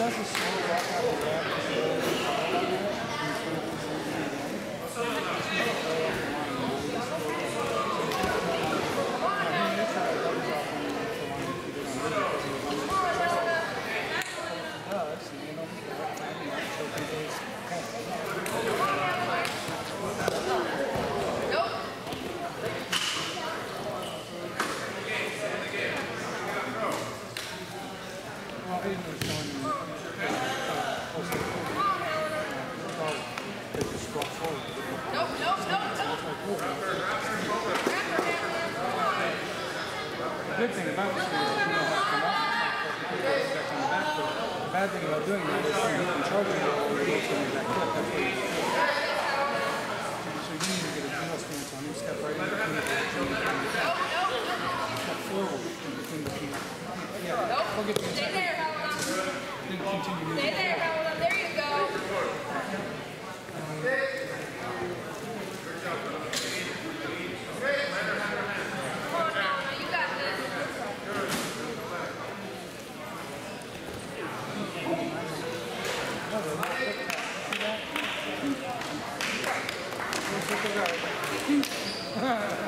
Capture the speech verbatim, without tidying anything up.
does a slow walk out the back. The good thing about this is you know how to come out back on the back foot. The bad thing about doing that is you can charge it all the way to the back foot. That's what you So you need to get a heel stance on. You step right in between the feet. Step forward in between the feet. Yeah, we'll get the inside. Stay there, Paola. Then continue moving. Stay there, Paola. There you go. Look at that.